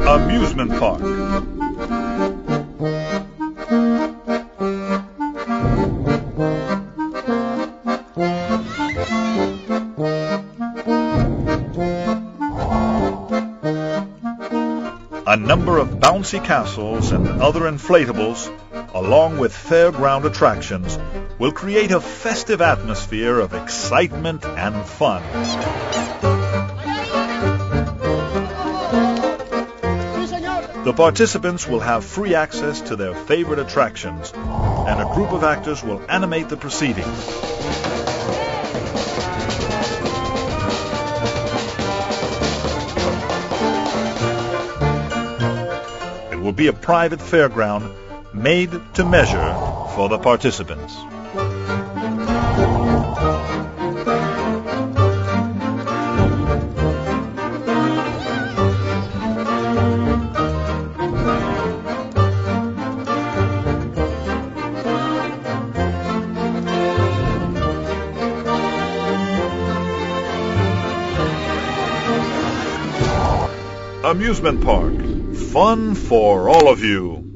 Amusement Park. A number of bouncy castles and other inflatables, along with fairground attractions, will create a festive atmosphere of excitement and fun. The participants will have free access to their favorite attractions, and a group of actors will animate the proceedings. It will be a private fairground made to measure for the participants. Amusement Park. Fun for all of you.